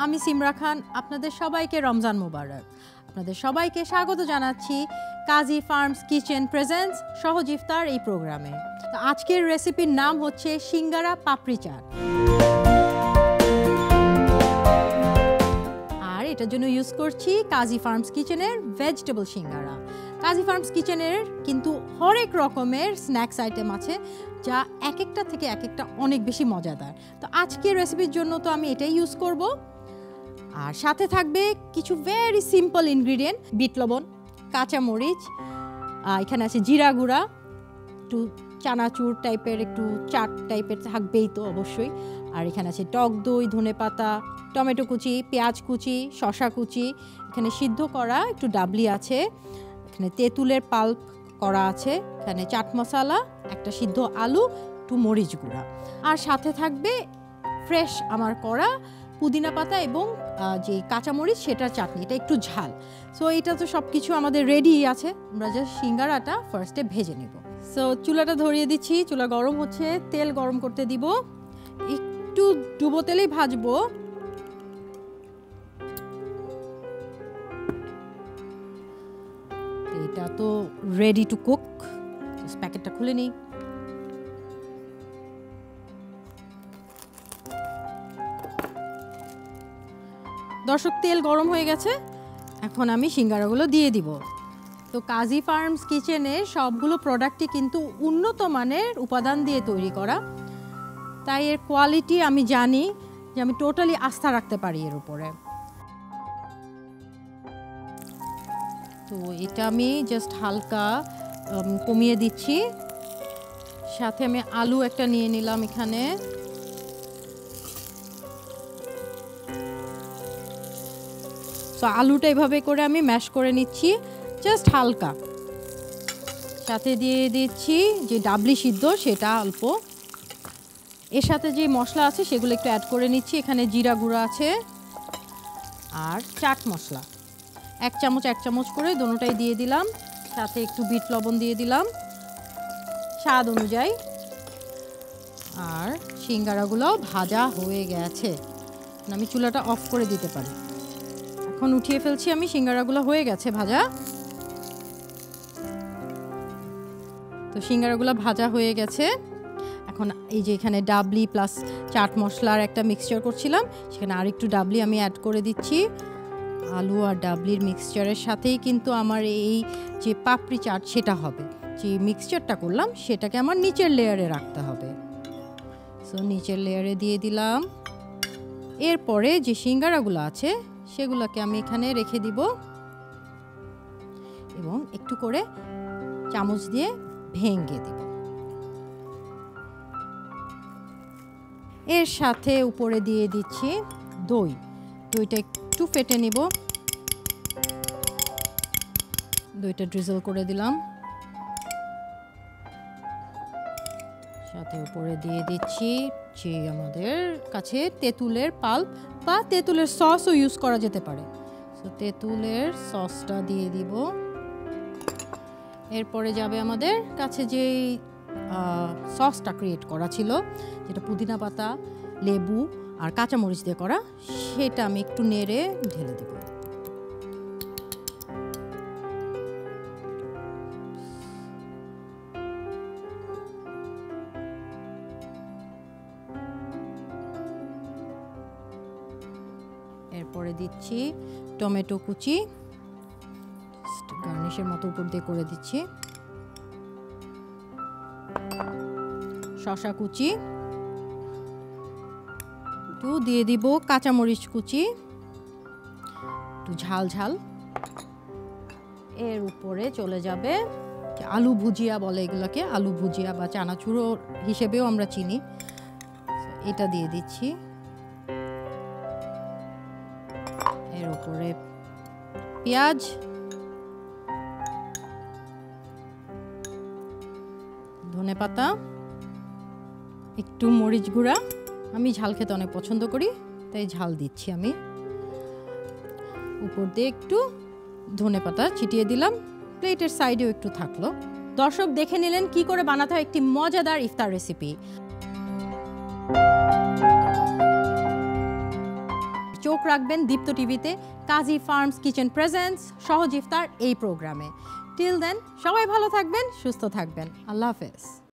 আমি সিমরা খান, আপনাদের সবাইকে রমজান মোবারক। আপনাদের সবাইকে স্বাগত জানাচ্ছি কাজী ফার্মস কিচেন প্রেজেন্টস সহজ ইফতার এই প্রোগ্রামে। তো আজকের রেসিপির নাম হচ্ছে সিঙ্গারা পাপড়ি চাট। আর এটার জন্য ইউজ করছি কাজী ফার্মস কিচেনের ভেজিটেবল সিঙ্গারা। কাজী ফার্মস কিচেনের কিন্তু হরেক রকমের স্ন্যাক্স আইটেম আছে, যা এক একটা থেকে এক একটা অনেক বেশি মজাদার। তো আজকের রেসিপির জন্য তো আমি এটাই ইউজ করব। আর সাথে থাকবে কিছু ভেরি সিম্পল ইনগ্রিডিয়েন্ট, বিট লবণ, কাঁচামরিচ, এখানে আছে জিরা গুঁড়া, একটু চানাচুর টাইপের একটু চাট টাইপের থাকবেই তো অবশ্যই। আর এখানে আছে টক দই, ধনেপাতা, টমেটো কুচি, পেঁয়াজ কুচি, শসা কুচি, এখানে সিদ্ধ করা একটু ডাবলি আছে, এখানে তেঁতুলের পাল্প করা আছে, এখানে চাট মশলা, একটা সিদ্ধ আলু, একটু মরিচ গুঁড়া। আর সাথে থাকবে ফ্রেশ আমার করা পুদিনা পাতা এবং যে কাঁচামরিচ সেটার চাটনি, এটা একটু ঝাল। সো এটা তো সব কিছু আমাদের রেডি আছে, আমরা জাস্ট সিঙ্গারাটা ফার্স্টে ভেজে নেব। সো চুলাটা ধরিয়ে দিচ্ছি, চুলা গরম হচ্ছে, তেল গরম করতে দিব, একটু ডুবো তেলেই ভাজবো। এটা তো রেডি টু কুক, প্যাকেটটা খুলে নিই। দর্শক, তেল গরম হয়ে গেছে, এখন আমি সিঙ্গারাগুলো দিয়ে দিব। তো কাজী ফার্মস কিচেনের সবগুলো প্রোডাক্টই কিন্তু উন্নত মানের উপাদান দিয়ে তৈরি করা, তাই এর কোয়ালিটি আমি জানি যে আমি টোটালি আস্থা রাখতে পারি এর উপরে। তো এটা আমি জাস্ট হালকা কমিয়ে দিচ্ছি। সাথে আমি আলু একটা নিয়ে নিলাম এখানে। তো আলুটা এভাবে করে আমি ম্যাশ করে নিচ্ছি জাস্ট হালকা। সাথে দিয়ে দিচ্ছি যে ডাবলি সিদ্ধ সেটা অল্প। এর সাথে যে মশলা আছে সেগুলো একটু অ্যাড করে নিচ্ছি। এখানে জিরা গুঁড়া আছে আর চাট মশলা এক চামচ করে দোনোটাই দিয়ে দিলাম। সাথে একটু বিট লবণ দিয়ে দিলাম স্বাদ অনুযায়ী। আর সিঙ্গারাগুলো ভাজা হয়ে গেছে, আমি চুলাটা অফ করে দিতে পারি। এখন উঠিয়ে ফেলছি আমি, সিঙ্গারাগুলো হয়ে গেছে ভাজা। তো সিঙ্গারাগুলো ভাজা হয়ে গেছে। এখন এই যে এখানে ডাবলি প্লাস চাট মশলার একটা মিক্সচার করছিলাম, সেখানে আরেকটু ডাবলি আমি অ্যাড করে দিচ্ছি। আলু আর ডাবলির মিক্সচারের সাথেই কিন্তু আমার এই যে পাপড়ি চাট সেটা হবে। যে মিক্সচারটা করলাম সেটাকে আমার নিচের লেয়ারে রাখতে হবে। সো নিচের লেয়ারে দিয়ে দিলাম। এরপরে যে সিঙ্গারাগুলো আছে সেগুলোকে আমি এখানে রেখে দিব এবং একটু করে চামচ দিয়ে ভেঙে দিব। এর সাথে উপরে দিয়ে দিচ্ছি দই। দইটা একটু ফেটে নিব, দইটা ড্রিজল করে দিলাম। সাথে উপরে দিয়ে দিচ্ছি যে আমাদের কাছে তেঁতুলের পাল্প বা তেঁতুলের সসও ইউজ করা যেতে পারে। সো তেঁতুলের সসটা দিয়ে দিব। এরপরে যাবে আমাদের কাছে যে সসটা ক্রিয়েট করা ছিল, যেটা পুদিনা পাতা, লেবু আর কাঁচামরিচ দিয়ে করা, সেটা আমি একটু নেড়ে ঢেলে দেব। এরপরে দিচ্ছি টমেটো কুচি, গার্নিশের মতো উপর দিয়ে করে দিচ্ছি। শসা কুচি একটু দিয়ে দিব, কাঁচামরিচ কুচি একটু ঝাল ঝাল। এর উপরে চলে যাবে আলু ভুজিয়া বলে এগুলোকে, আলু ভুজিয়া বা চানাচুরো হিসেবেও আমরা চিনি। এটা দিয়ে দিচ্ছি। এর উপরে পেঁয়াজ, ধনেপাতা, একটু মরিচ গুঁড়া। আমি ঝাল খেতে অনেক পছন্দ করি তাই ঝাল দিচ্ছি আমি। উপর দিয়ে একটু ধনেপাতা ছিটিয়ে দিলাম, প্লেটের সাইডেও একটু থাকলো। দর্শক দেখে নিলেন কি করে বানাতে হয় একটি মজাদার ইফতার রেসিপি। চোখ রাখবেন দীপ্ত টিভিতে কাজী ফার্মস কিচেন প্রেজেন্টস সহজ ইফতার এই প্রোগ্রামে। টিল দেন সবাই ভালো থাকবেন, সুস্থ থাকবেন। আল্লাহ হাফেজ।